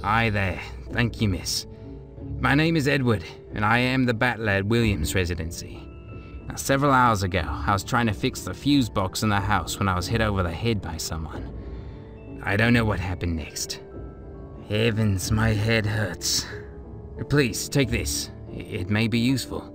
Hi there. Thank you, miss. My name is Edward, and I am the butler at Williams Residency. Now, several hours ago, I was trying to fix the fuse box in the house when I was hit over the head by someone. I don't know what happened next. Heavens, my head hurts. Please, take this. It may be useful.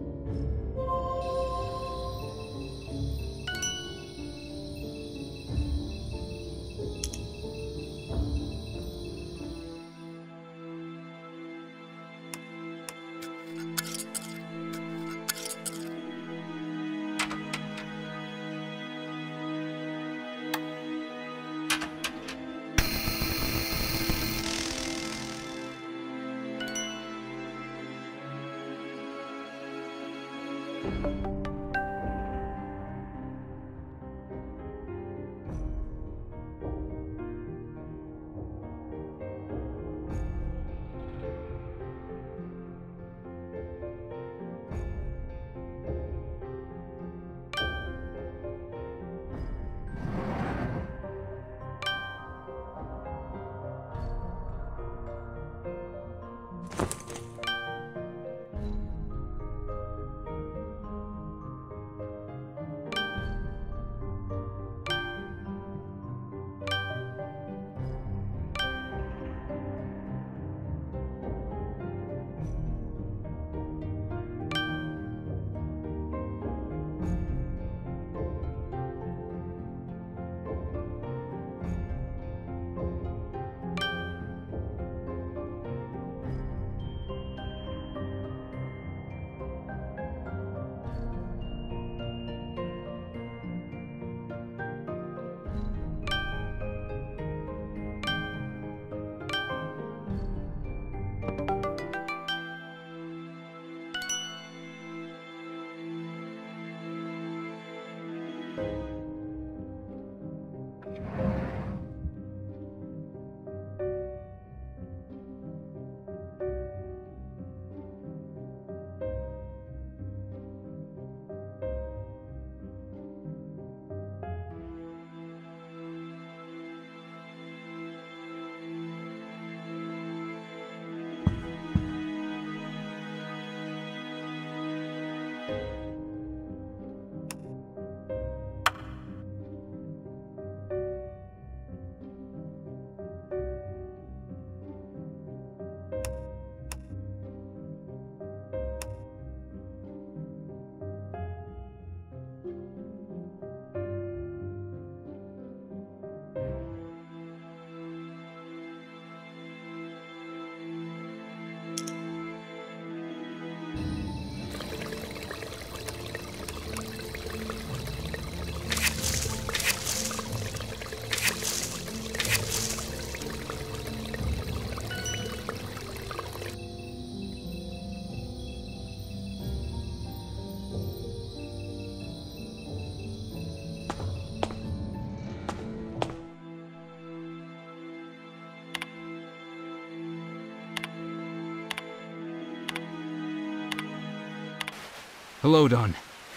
Hello, Don.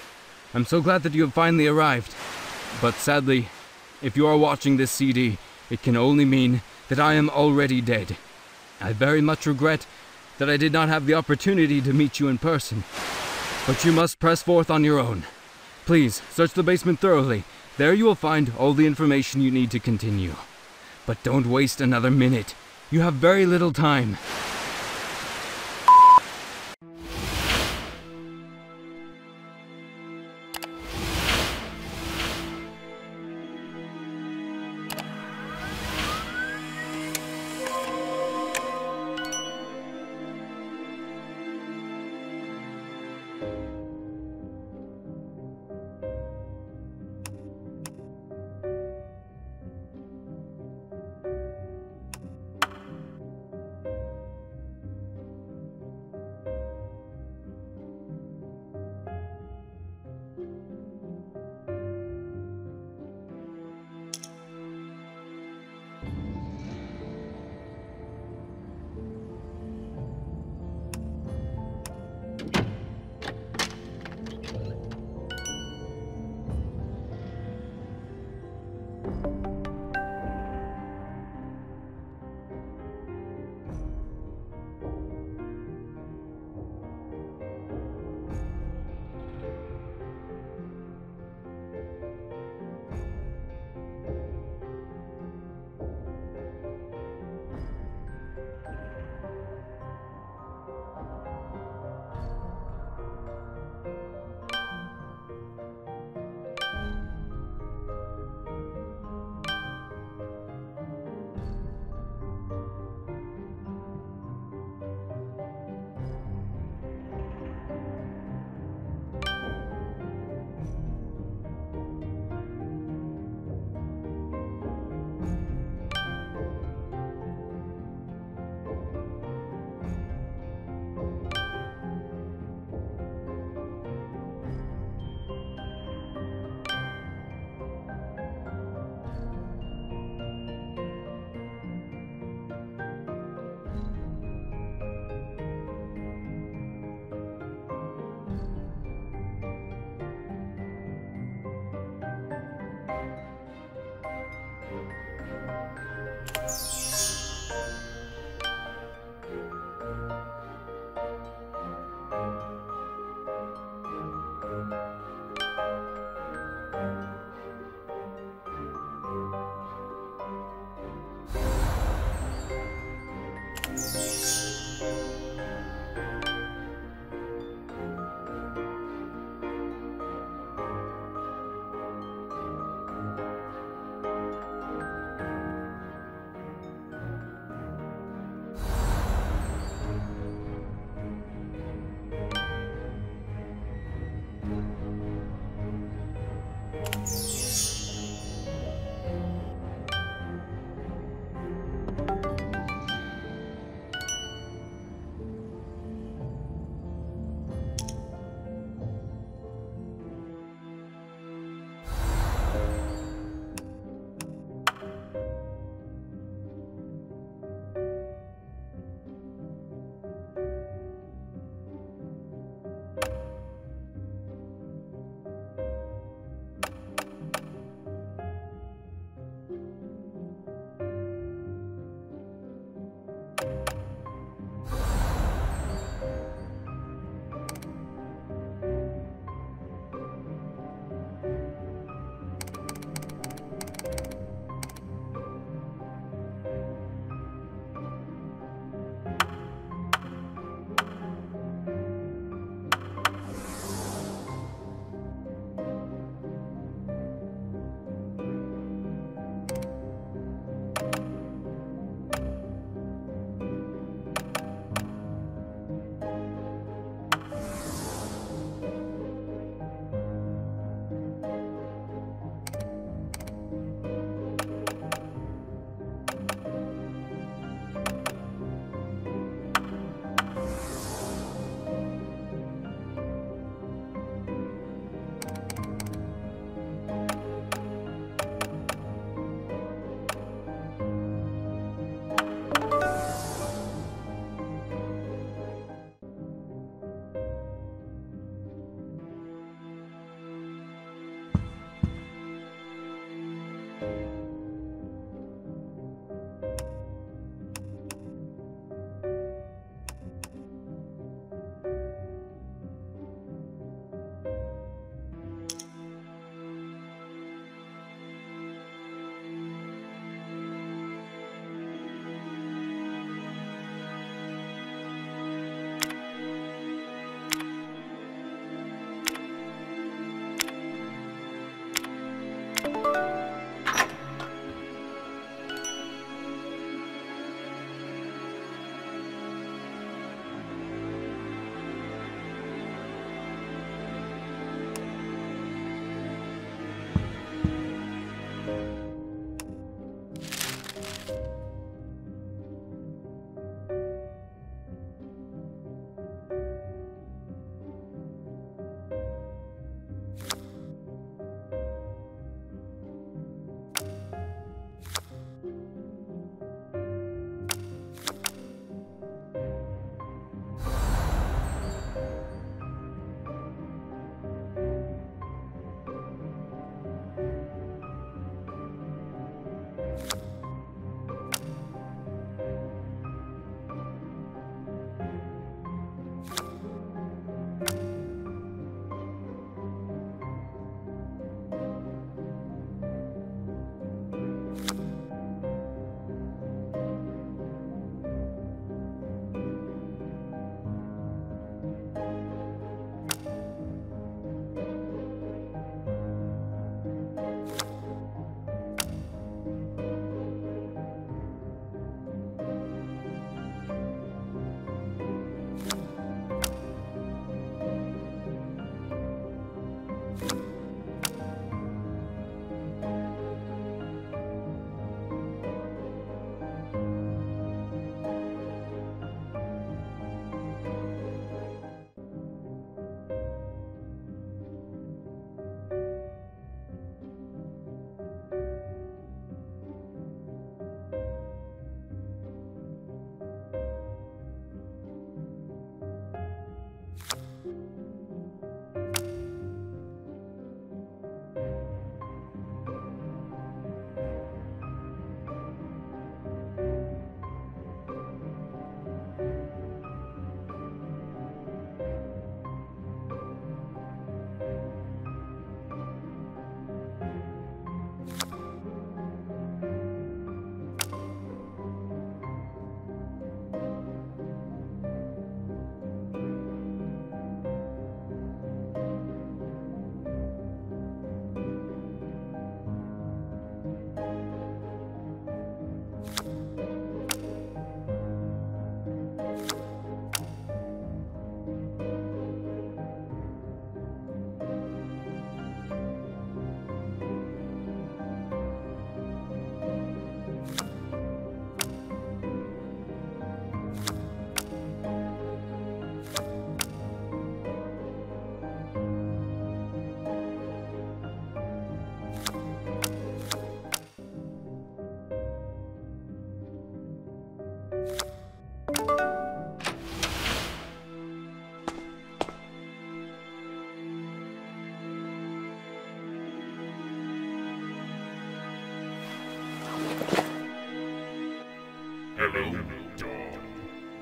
I'm so glad that you have finally arrived. But sadly, if you are watching this CD, it can only mean that I am already dead. I very much regret that I did not have the opportunity to meet you in person. But you must press forth on your own. Please, search the basement thoroughly. There you will find all the information you need to continue. But don't waste another minute. You have very little time.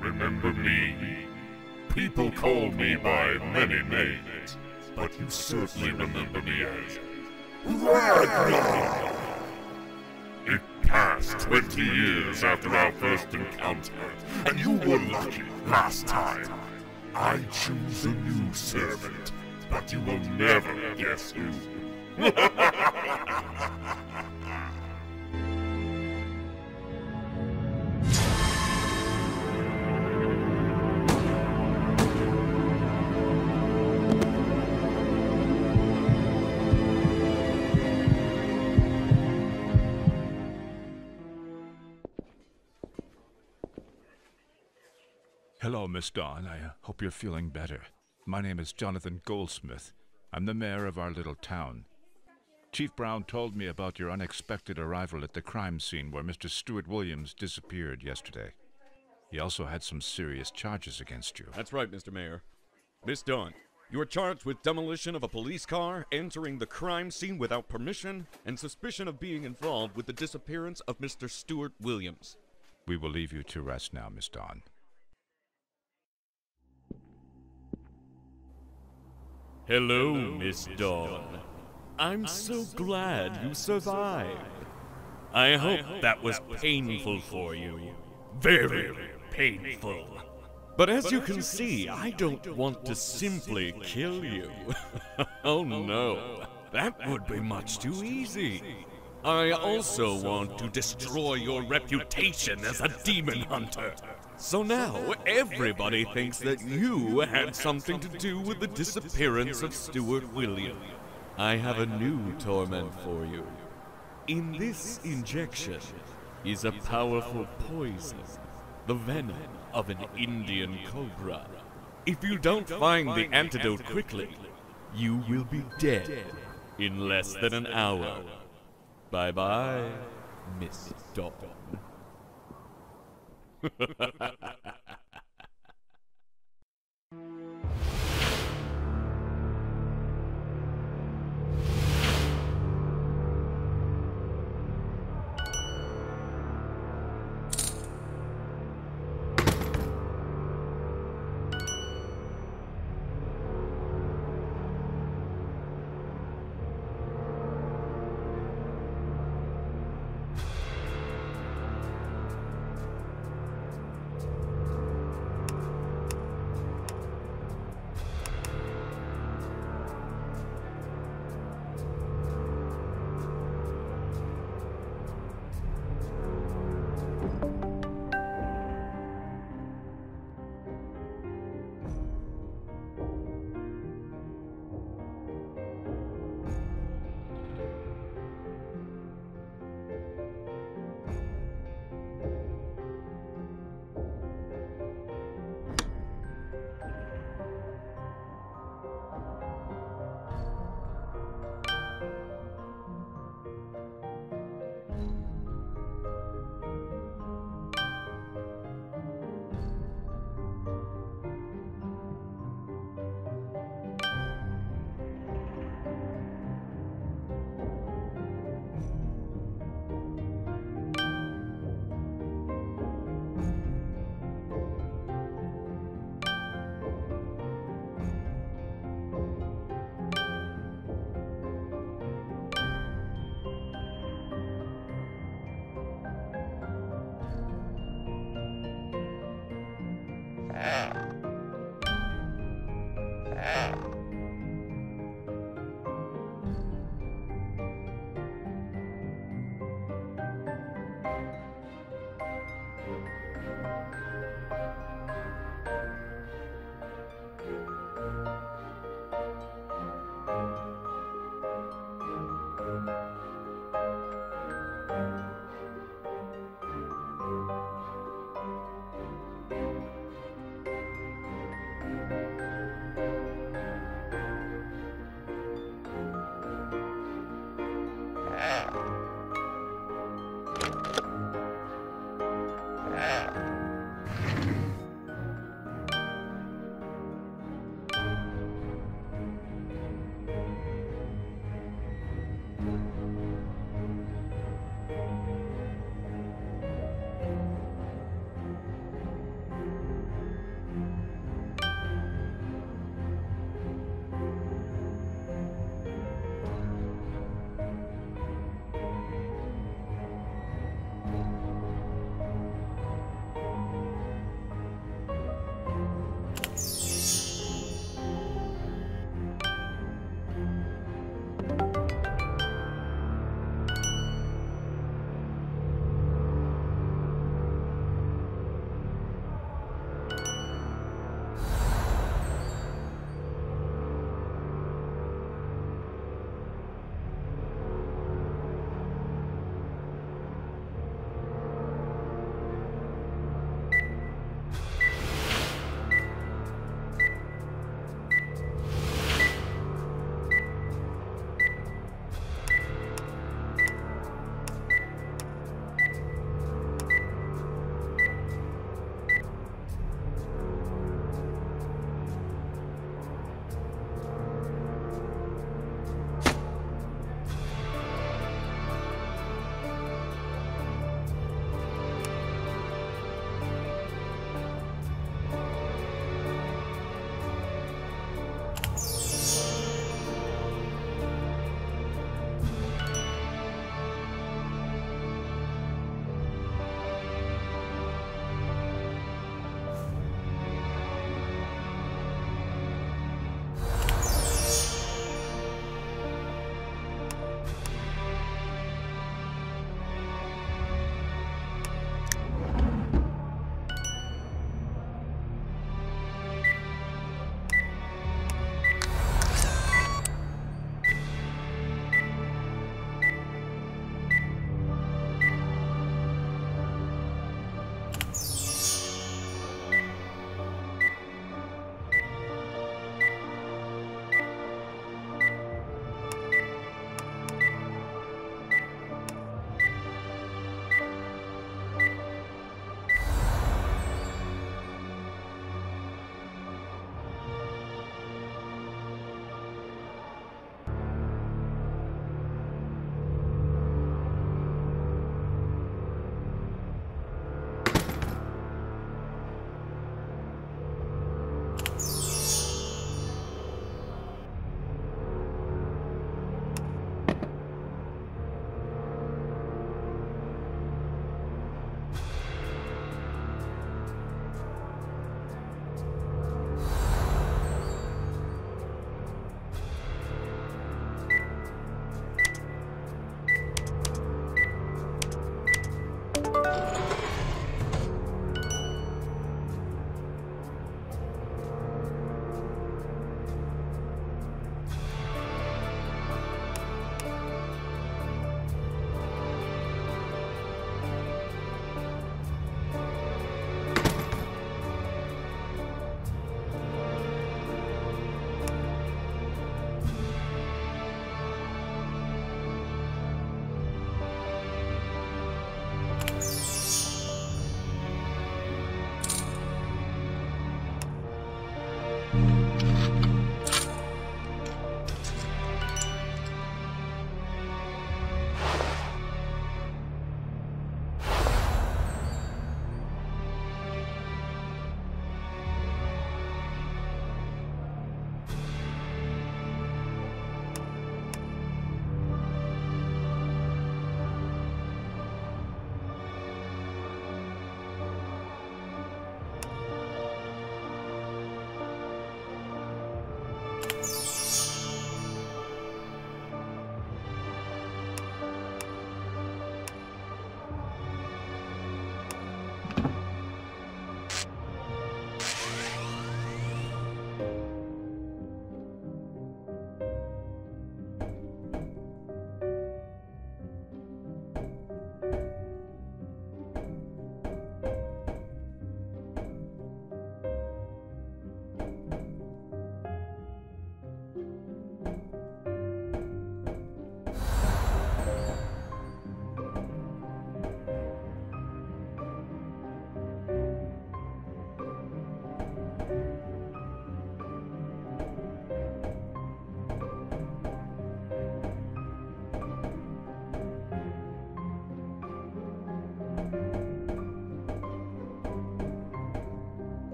remember me? People call me by many names, but you certainly remember me as Ragnar! It passed 20 years after our first encounter, and you were lucky last time. I choose a new servant, but you will never guess who. Hello, Miss Dawn. I hope you're feeling better. My name is Jonathan Goldsmith. I'm the mayor of our little town. Chief Brown told me about your unexpected arrival at the crime scene where Mr. Stuart Williams disappeared yesterday. He also had some serious charges against you. That's right, Mr. Mayor. Miss Dawn, you are charged with demolition of a police car, entering the crime scene without permission, and suspicion of being involved with the disappearance of Mr. Stuart Williams. We will leave you to rest now, Miss Dawn. Hello, Miss Dawn. I'm so glad you survived. I hope that was painful for you. Very painful. But as you can see, I don't want to simply kill you. Oh no, that would be much too easy. I also want to destroy your reputation as a demon hunter. So now, everybody thinks that you had something to do with the disappearance of Stuart Williams. I have a new torment for you. In this injection is a powerful poison, the venom of an Indian cobra. If you don't find the antidote quickly, you will be dead in less than an hour. Bye-bye, Miss Dawn.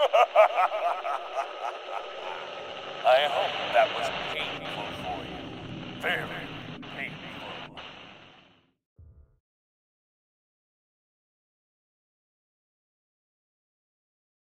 I hope that was painful for you. Very